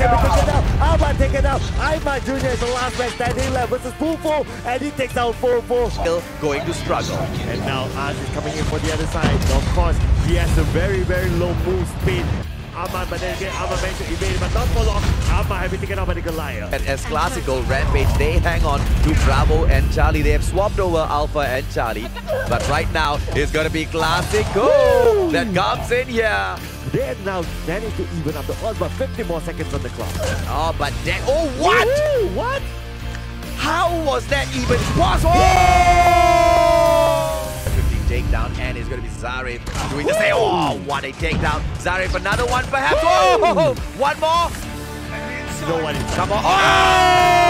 can be taken down. Alma taken down. Ivan Jr. is the last man standing left versus Fufu, and he takes out Fufu. Still going to struggle. And now Az is coming in for the other side. Of course, he has a very, very low move speed. Arman, but then again, Arman managed to evade, but not for long. Arman having taken out by the Goliath. And as classical Rampage, they hang on to Bravo and Charlie. They have swapped over Alpha and Charlie. But right now, it's going to be Classical that comes in here. They have now managed to even up the odds, but 50 more seconds on the clock. Oh, but then, oh, what? Woo, what? How was that even possible? Oh! 15 takedown, and it's going to be Zarif doing the same. Oh, what a takedown. Zarif, another one perhaps. Oh, one more. You know what? Come on. Oh!